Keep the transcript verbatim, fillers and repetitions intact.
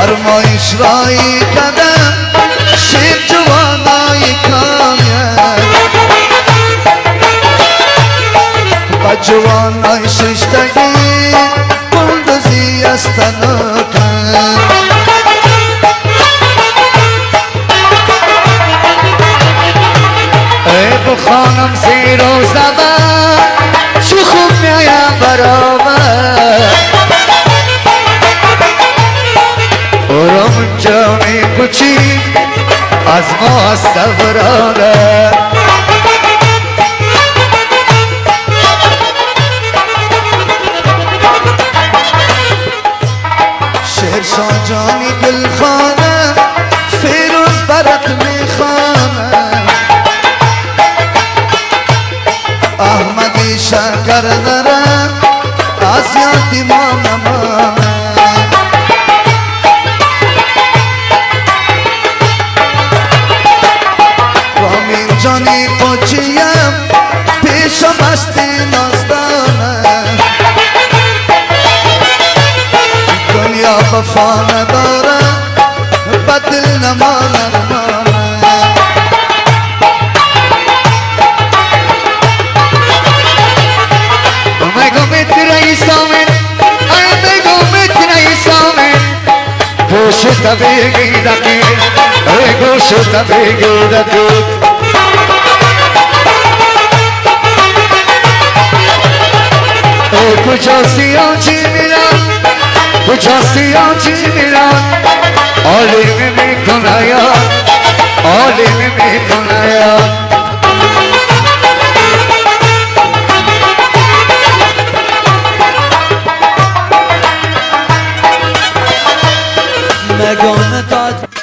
فرمایش رایی کردم شیر جوانای کامیه با جوانای ششتگی بلدزی استنو کن ای بخانم زیر و زبر چو خوب میایم برابر برام جامی کوچیک از ما استفراده شهرشاه جانی گلخانه فیروز برات میخوانه احمدی شکر داره از یادی ما نمانه رامین جانی قچیم پیشم استی نازدانه دنیا بفانه داره بدل نمانه نمانه Gosta bem daqui, gosta bem daqui. O pujazi anji milan, pujazi anji milan. Ali me me konaya, ali me me konaya. Megam tat